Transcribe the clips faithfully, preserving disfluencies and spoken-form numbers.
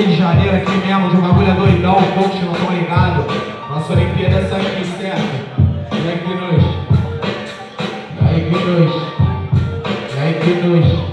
Rio de Janeiro aqui mesmo, de um bagulho doidão, coach, não tão ligado. Nossa Olimpíada é essa aqui, certo? E aí, Quinus? E aí, Quinus? E aí, Quinus?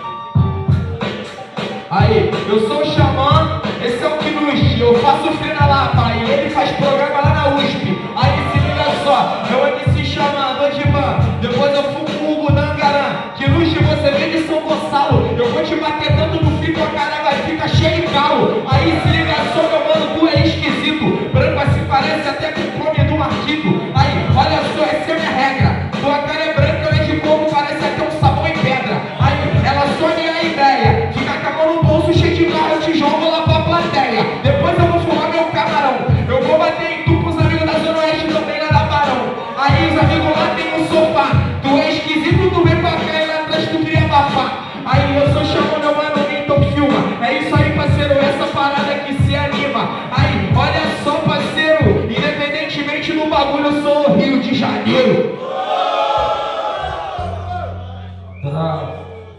Aí, eu sou o Xamã, esse é o Quinus, eu faço feira lá, pai, e ele faz programa lá na U S P. Aí, se liga só, eu M C Xamã, dou de ban, depois eu fumo o Hugo Dangarã. Quinus, você vem de São Gonçalo, eu vou te bater tanto no fio que a cara vai ficar cheio de calo. Aí, se liga só, meu mano, tu é esquisito, branco assim parece até com o clone do Marquito. Aí, olha só, essa é a minha regra, tua cara é branca, ela é de coco, parece até um sabão em pedra. Aí, ela sonha a ideia, fica com a mão no bolso cheio de carro, eu te jogo lá pra plateia. Depois eu vou fumar meu camarão, eu vou bater em tu com os amigos da Zona Oeste também lá da Barão. Aí os amigos lá tem um sofá, tu é esquisito, tu vem pra cá e lá atrás tu queria abafar. Aí eu sou Xamã, meu mano, então filma. É isso aí, parceiro, essa parada que se anima. Aí, olha só, parceiro, independentemente do bagulho, eu sou o Rio de Janeiro. Tá.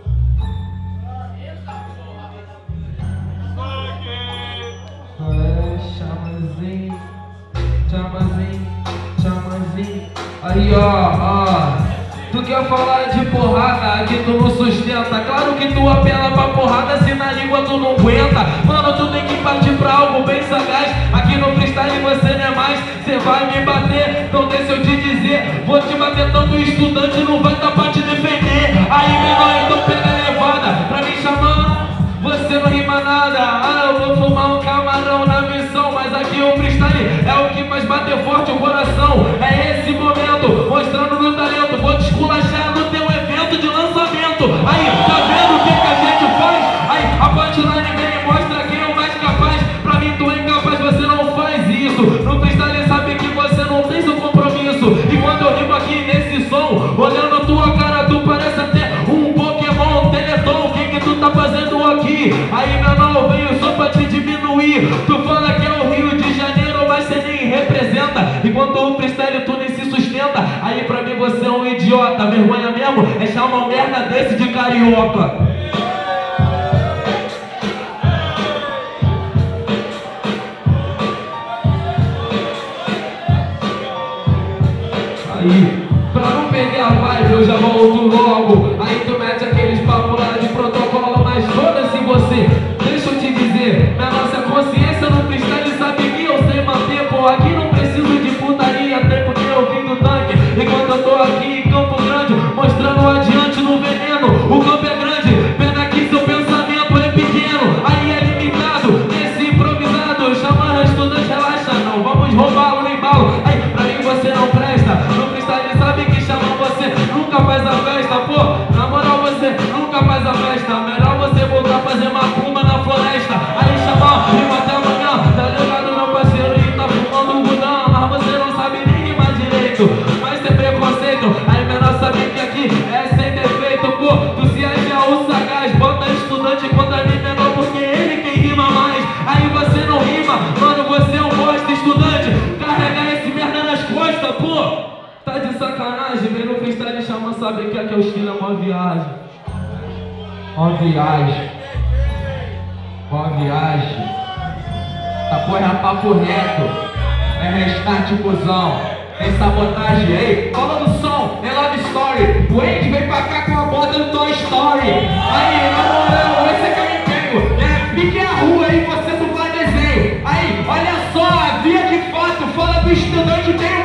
Chamazinho, chamazinho, chamazinho. Aí ó, ó. Tu quer falar de porrada, que tu não sustenta. Claro que tu apela pra porrada, se na língua tu não aguenta. Mano, tu tem que partir pra algo bem sagaz. Aqui no freestyle você não é mais, cê vai me bater, então deixa eu te dizer. Vou te bater tanto, estudante não vai dar pra te defender. Aí menor, então pega a levada. Pra mim chamar, você não rima nada. Ah, eu vou fumar um camarão na missão, mas aqui o freestyle é o que mais bate forte o coração. É esse momento, mostrando meu talento. Vou te esculachar no teu evento de lançamento. Aí, tá vendo o que, que a gente faz? Aí, a punchline vem e mostra quem é o mais capaz. Pra mim tu é incapaz, você não faz isso. No freestyle sabe que você não tem seu compromisso. E quando eu rimo aqui nesse som, olhando tua cara, tu parece até um Pokémon Teleton. O que que tu tá fazendo aqui? Aí meu não veio só pra te diminuir. Tu fala que é o Rio de Janeiro, mas você nem representa. Enquanto o freestyle tu nem se sustenta. Aí pra mim você é um idiota. Vergonha mesmo é chamar um merda desse de carioca. Aí, pra não perder a vibe eu já volto logo. Aí tu mete aqueles papos lá de protocolo, mas foda-se você. Deixa eu te dizer, na nossa consciência no freestyle sabe que eu sei manter. Pô, aqui não preciso de putaria, até porque eu vim do tanque. Enquanto eu tô aqui em Campo Grande, mostrando adiante no veneno. O campo é grande, pena que seu pensamento é pequeno. Aí é limitado, nesse improvisado. Chama estudante, relaxa não, vamos roubá-lo no embalo. Aí pra mim você não presta, no freestyle sabe que chama você, nunca faz a festa. Pô, na moral você nunca faz a festa. Melhor você voltar a fazer macumba na floresta. Aí chama, rima até amanhã, tá ligado meu parceiro? E tá fumando um budão, mas você não sabe nem rimar direito. Mas tem preconceito, aí menor sabe que aqui é sem defeito. Pô, tu se acha o sagaz, bota estudante contra mim menor, porque ele quem rima mais. Aí você não rima, mano, você é um bosta. Estudante, carrega esse merda nas costas, pô. Tá de sacanagem, vem no freestyle chama, sabe que aqui é o estilo, é uma viagem. Uma viagem. Uma viagem. Tá porra, é papo reto. É restart, cuzão. Tem sabotagem aí, cola no som, é love story. O Andy vem pra cá com a bota do Toy Story. Aí, na moral, esse é que eu empenho. É, fique a rua aí, você não faz desenho. Aí, olha só, a via de fato, fala do estudante tem